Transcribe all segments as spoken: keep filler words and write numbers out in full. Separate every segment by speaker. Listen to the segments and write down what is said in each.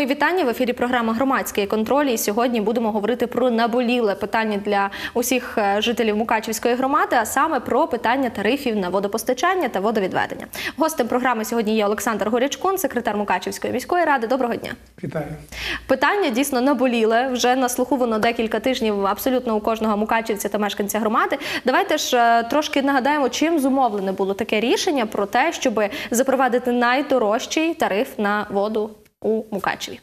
Speaker 1: Мої вітання. В ефірі програма «Громадський контроль». І сьогодні будемо говорити про наболіле питання для усіх жителів Мукачівської громади, а саме про питання тарифів на водопостачання та водовідведення. Гостем програми сьогодні є Олександр Горячкун, секретар Мукачівської міської ради. Доброго дня.
Speaker 2: Вітаю.
Speaker 1: Питання дійсно наболіле. Вже на слуху воно декілька тижнів абсолютно у кожного мукачівця та мешканця громади. Давайте ж трошки нагадаємо, чим зумовлене було таке рішення про те, щоб запровадити найдорожчий тариф на воду у Мукачеві.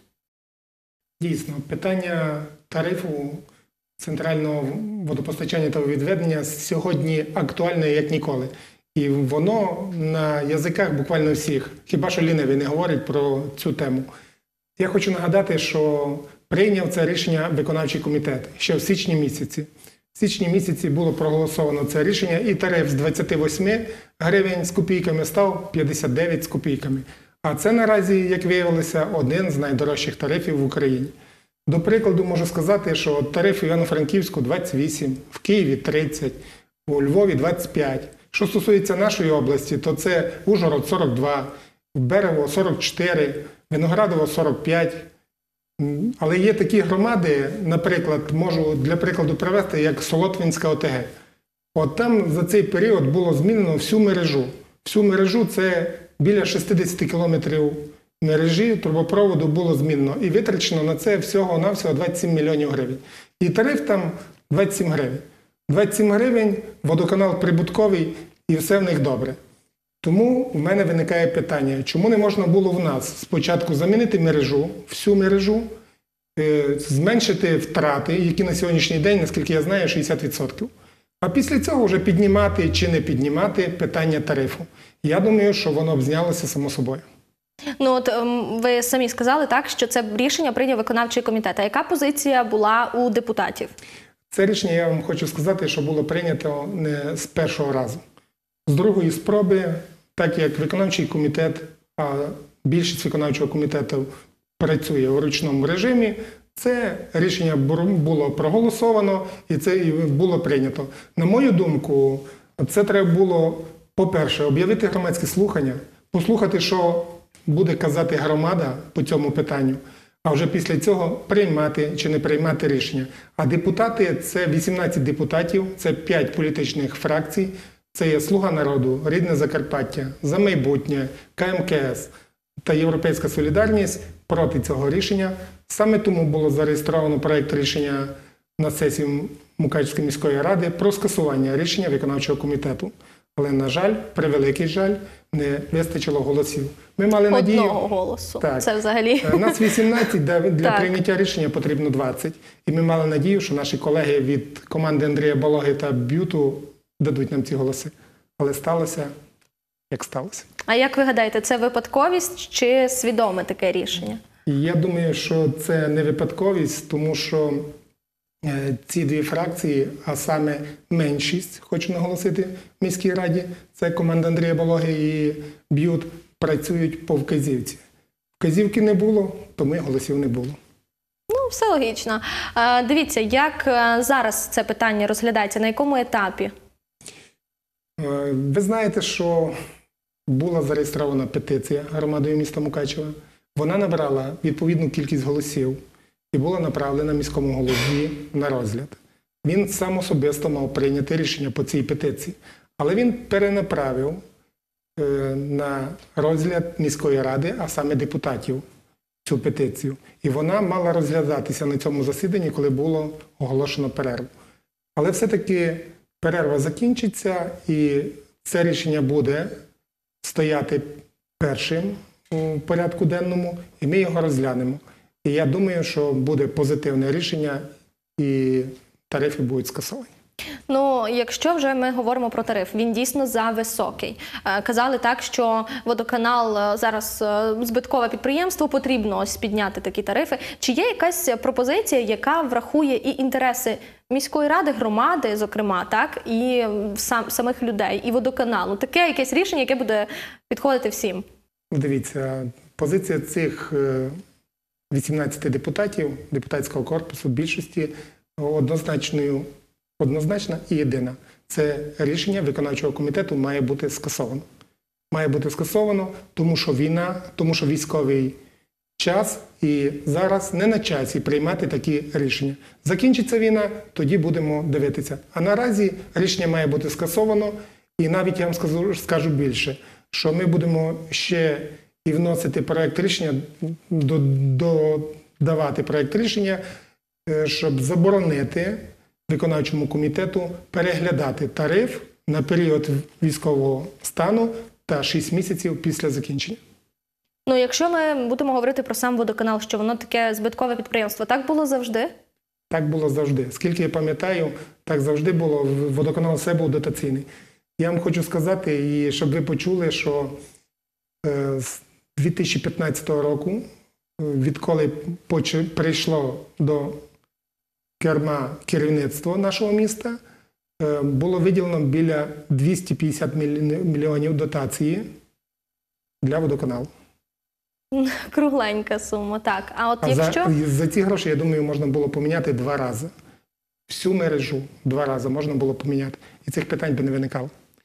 Speaker 2: Дійсно, питання тарифу центрального водопостачання та відведення сьогодні актуальне як ніколи. І воно на язиках буквально всіх, хіба що ліниві не говорять про цю тему. Я хочу нагадати, що прийняв це рішення виконавчий комітет ще в січні місяці. В січні місяці було проголосовано це рішення, і тариф з двадцяти восьми гривень з копійками став п'ятдесят дев'ять з копійками. А це наразі, як виявилося, один з найдорожчих тарифів в Україні. До прикладу, можу сказати, що тариф в Івано-Франківську двадцять вісім, в Києві тридцять, у Львові двадцять п'ять. Що стосується нашої області, то це Ужгород сорок два, Берево сорок чотири, Виноградово сорок п'ять. Але є такі громади, наприклад, можу для прикладу привести, як Солотвинська О Те Ге. От там за цей період було змінено всю мережу. Всю мережу – це біля шістдесят кілометрів мережі трубопроводу було змінено. І витрачено на це всього-навсього двадцять сім мільйонів гривень. І тариф там двадцять сім гривень. двадцять сім гривень, водоканал прибутковий і все в них добре. Тому в мене виникає питання, чому не можна було в нас спочатку замінити мережу, всю мережу, зменшити втрати, які на сьогоднішній день, наскільки я знаю, шістдесят відсотків. А після цього вже піднімати чи не піднімати питання тарифу. Я думаю, що воно б знялося само собою.
Speaker 1: Ну от ви самі сказали, так, що це рішення прийняв виконавчий комітет. А яка позиція була у депутатів?
Speaker 2: Це рішення, я вам хочу сказати, що було прийнято не з першого разу. З другої спроби, так як виконавчий комітет, а більшість виконавчого комітету працює у ручному режимі, це рішення було проголосовано і це було прийнято. На мою думку, це треба було, по-перше, об'явити громадські слухання, послухати, що буде казати громада по цьому питанню, а вже після цього приймати чи не приймати рішення. А депутати – це вісімнадцять депутатів, це п'ять політичних фракцій, це є «Слуга народу», «Рідне Закарпаття», «За майбутнє», Ка Ем Ке Ес та «Європейська солідарність» проти цього рішення. Саме тому було зареєстровано проєкт рішення на сесії Мукачівської міської ради про скасування рішення виконавчого комітету. Але, на жаль, превеликий жаль, не вистачило голосів. Ми мали надію...
Speaker 1: Одного голосу.
Speaker 2: Так.
Speaker 1: Це взагалі...
Speaker 2: Нас вісімнадцять, для
Speaker 1: так.
Speaker 2: прийняття рішення потрібно двадцять. І ми мали надію, що наші колеги від команди Андрія Балоги та Б'юту дадуть нам ці голоси. Але сталося, як сталося.
Speaker 1: А як ви гадаєте, це випадковість чи свідоме таке рішення?
Speaker 2: Я думаю, що це не випадковість, тому що ці дві фракції, а саме меншість, хочу наголосити, в міській раді, це команда Андрія Балоги і Б'ют, працюють по вказівці. Вказівки не було, тому і голосів не було.
Speaker 1: Ну, все логічно. Дивіться, як зараз це питання розглядається, на якому етапі?
Speaker 2: Ви знаєте, що була зареєстрована петиція громадою міста Мукачева. Вона набрала відповідну кількість голосів і була направлена міському голові на розгляд. Він сам особисто мав прийняти рішення по цій петиції, але він перенаправив на розгляд міської ради, а саме депутатів, цю петицію. І вона мала розглядатися на цьому засіданні, коли було оголошено перерву. Але все-таки перерва закінчиться, і це рішення буде стояти першим у порядку денному, і ми його розглянемо. І я думаю, що буде позитивне рішення, і тарифи будуть скасовані.
Speaker 1: Ну, якщо вже ми говоримо про тариф, він дійсно зависокий. Казали так, що водоканал зараз збиткове підприємство, потрібно ось підняти такі тарифи. Чи є якась пропозиція, яка врахує і інтереси міської ради, громади, зокрема, так, і сам, самих людей, і водоканалу? Таке якесь рішення, яке буде підходити всім? Дивіться,
Speaker 2: позиція цих вісімнадцяти депутатів, депутатського корпусу, більшості однозначною Однозначна і єдина. Це рішення виконавчого комітету має бути скасовано. Має бути скасовано, тому що війна, тому що військовий час і зараз не на часі приймати такі рішення. Закінчиться війна, тоді будемо дивитися. А наразі рішення має бути скасовано, і навіть я вам скажу, скажу більше, що ми будемо ще і вносити проект рішення, додавати проект рішення, щоб заборонити виконавчому комітету переглядати тариф на період військового стану та шість місяців після закінчення.
Speaker 1: Ну, якщо ми будемо говорити про сам водоканал, що воно таке збиткове підприємство, так було завжди?
Speaker 2: Так було завжди. Скільки я пам'ятаю, так завжди було. Водоканал все був дотаційний. Я вам хочу сказати, і щоб ви почули, що з дві тисячі п'ятнадцятого року, відколи прийшло до керма керівництво нашого міста, було виділено біля двісті п'ятдесят мільйонів дотації для водоканалу.
Speaker 1: Кругленька сума, так. А от
Speaker 2: а
Speaker 1: якщо...
Speaker 2: За, за ці гроші, я думаю, можна було поміняти два рази. Всю мережу два рази можна було поміняти. І цих питань би не виникало.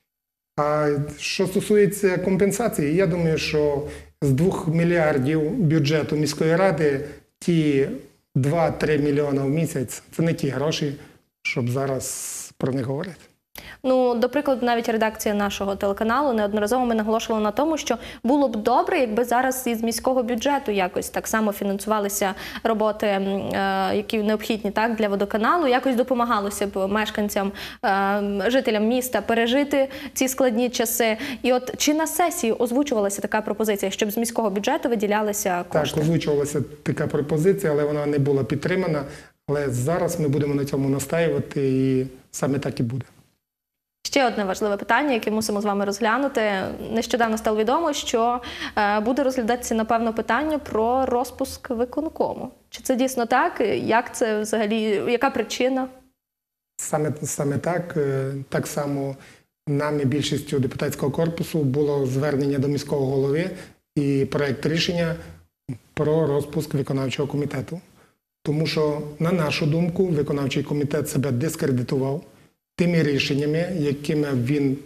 Speaker 2: А що стосується компенсації, я думаю, що з двох мільярдів бюджету міської ради ті два-три мільйони в місяць – це не ті гроші, щоб зараз про них говорити.
Speaker 1: Ну, до прикладу, навіть редакція нашого телеканалу неодноразово ми наголошували на тому, що було б добре, якби зараз із міського бюджету якось так само фінансувалися роботи, які необхідні, так, для водоканалу, якось допомагалося б мешканцям, жителям міста пережити ці складні часи. І от чи на сесії озвучувалася така пропозиція, щоб з міського бюджету виділялися кошти?
Speaker 2: Так, озвучувалася така пропозиція, але вона не була підтримана. Але зараз ми будемо на цьому настаювати, і саме так і буде.
Speaker 1: Ще одне важливе питання, яке мусимо з вами розглянути. Нещодавно стало відомо, що буде розглядатися, напевно, питання про розпуск виконкому. Чи це дійсно так? Як це взагалі, яка причина?
Speaker 2: Саме, саме так. Так само нами, більшістю депутатського корпусу, було звернення до міського голови і проект рішення про розпуск виконавчого комітету. Тому що, на нашу думку, виконавчий комітет себе дискредитував тими рішеннями, якими він,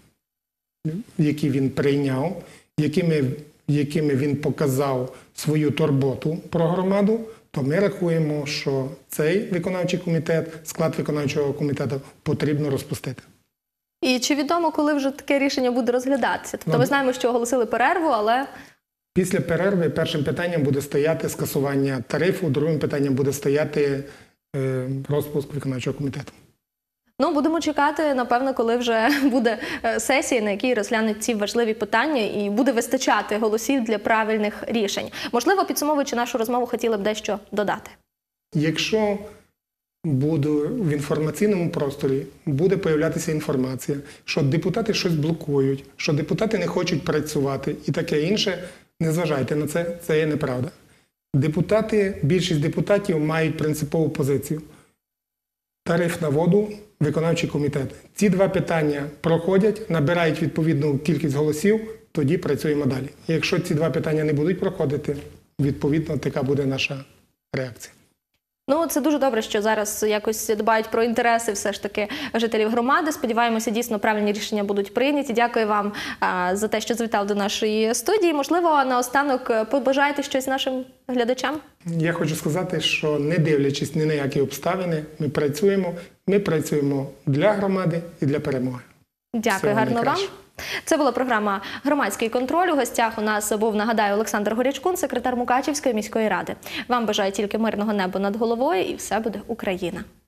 Speaker 2: які він прийняв, якими, якими він показав свою турботу про громаду, то ми рахуємо, що цей виконавчий комітет, склад виконавчого комітету потрібно розпустити.
Speaker 1: І чи відомо, коли вже таке рішення буде розглядатися? Тобто
Speaker 2: Ну,
Speaker 1: ми знаємо, що оголосили перерву, але...
Speaker 2: Після перерви першим питанням буде стояти скасування тарифу, другим питанням буде стояти е, розпуск виконавчого комітету.
Speaker 1: Ну, будемо чекати, напевно, коли вже буде сесія, на якій розглянуть ці важливі питання і буде вистачати голосів для правильних рішень. Можливо, підсумовуючи нашу розмову, хотіли б дещо додати.
Speaker 2: Якщо буде в інформаційному просторі, буде появлятися інформація, що депутати щось блокують, що депутати не хочуть працювати і таке інше, не зважайте на це, це є неправда. Депутати, більшість депутатів мають принципову позицію. Тариф на воду, виконавчий комітет. Ці два питання проходять, набирають відповідну кількість голосів, тоді працюємо далі. Якщо ці два питання не будуть проходити, відповідно, така буде наша реакція.
Speaker 1: Ну, це дуже добре, що зараз якось дбають про інтереси все ж таки жителів громади. Сподіваємося, дійсно правильні рішення будуть прийняті. Дякую вам а, за те, що завітали до нашої студії. Можливо, наостанок побажаєте щось нашим глядачам?
Speaker 2: Я хочу сказати, що не дивлячись ні на які обставини, ми працюємо. Ми працюємо для громади і для перемоги.
Speaker 1: Дякую, гарно вам. Це була програма «Громадський контроль». У гостях у нас був, нагадаю, Олександр Горячкун, секретар Мукачівської міської ради. Вам бажаю тільки мирного неба над головою, і все буде Україна.